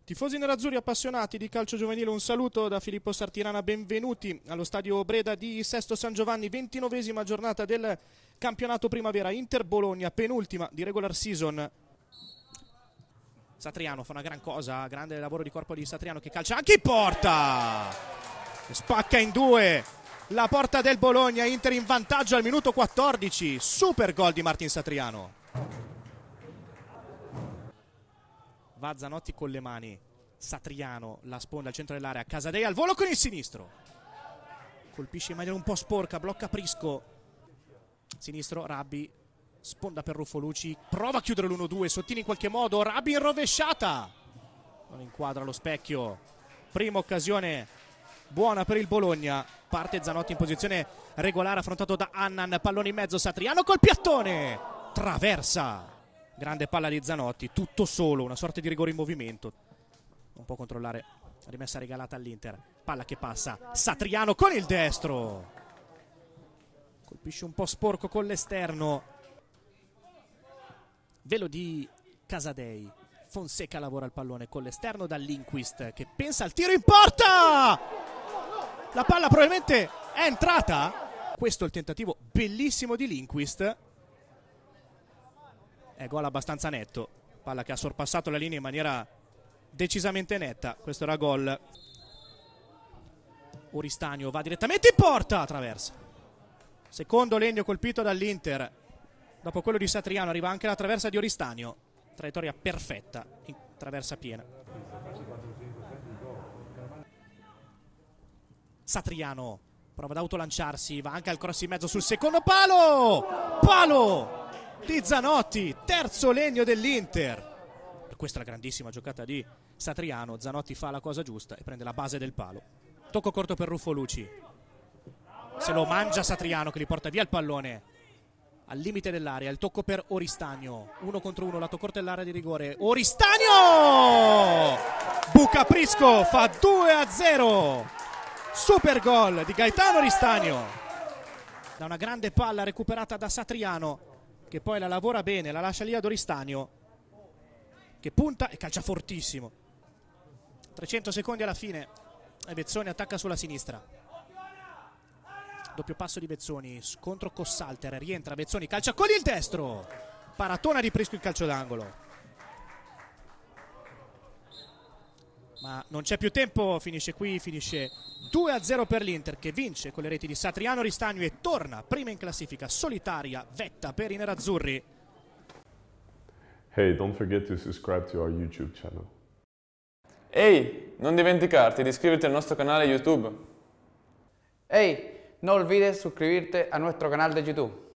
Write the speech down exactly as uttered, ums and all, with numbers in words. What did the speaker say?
Tifosi nerazzurri appassionati di calcio giovanile, un saluto da Filippo Sartirana, benvenuti allo stadio Breda di Sesto San Giovanni, ventinovesima giornata del campionato primavera, Inter Bologna, penultima di regular season. Satriano fa una gran cosa, grande lavoro di corpo di Satriano che calcia anche in porta, spacca in due la porta del Bologna, Inter in vantaggio al minuto quattordici, super gol di Martin Satriano. Va Zanotti con le mani, Satriano la sponda al centro dell'area, Casadei al volo con il sinistro, colpisce in maniera un po' sporca, blocca Prisco, sinistro Rabbi, sponda per Ruffolucci, prova a chiudere l'uno due, Sottini in qualche modo, Rabbi in rovesciata, non inquadra lo specchio, prima occasione buona per il Bologna, parte Zanotti in posizione regolare affrontato da Annan, pallone in mezzo, Satriano col piattone, traversa. Grande palla di Zanotti, tutto solo, una sorta di rigore in movimento. Non può controllare, rimessa regalata all'Inter. Palla che passa, Satriano con il destro. Colpisce un po' sporco con l'esterno. Velo di Casadei. Fonseca lavora il pallone con l'esterno da Lindqvist che pensa al tiro in porta! La palla probabilmente è entrata. Questo è il tentativo bellissimo di Lindqvist. È gol abbastanza netto, palla che ha sorpassato la linea in maniera decisamente netta, questo era gol. Oristagno va direttamente in porta, attraversa. Secondo legno colpito dall'Inter, dopo quello di Satriano arriva anche la traversa di Oristagno, traiettoria perfetta, in traversa piena. Satriano prova ad autolanciarsi, va anche al cross in mezzo sul secondo palo, palo! Di Zanotti, terzo legno dell'Inter. Questa è la grandissima giocata di Satriano. Zanotti fa la cosa giusta e prende la base del palo. Tocco corto per Ruffolucci. Se lo mangia Satriano che gli porta via il pallone al limite dell'area. Il tocco per Oristagno. Uno contro uno, lato corto dell'area di rigore. Oristagno! Buca Prisco, fa due a zero. Super gol di Gaetano Oristagno. Da una grande palla recuperata da Satriano, che poi la lavora bene, la lascia lì ad Oristagno che punta e calcia fortissimo. Trecento secondi alla fine e Bezzoni attacca sulla sinistra, doppio passo di Bezzoni, scontro Cossalter, rientra Bezzoni, calcia con il destro, paratona di Prisco il calcio d'angolo, ma non c'è più tempo, finisce qui, finisce due a zero per l'Inter che vince con le reti di Satriano, Oristagno e torna prima in classifica, solitaria vetta per i nerazzurri. Hey, don't forget to subscribe to our YouTube channel. Ehi, non dimenticarti di iscriverti al nostro canale YouTube. Hey, no olvides suscribirte a nuestro canal de YouTube.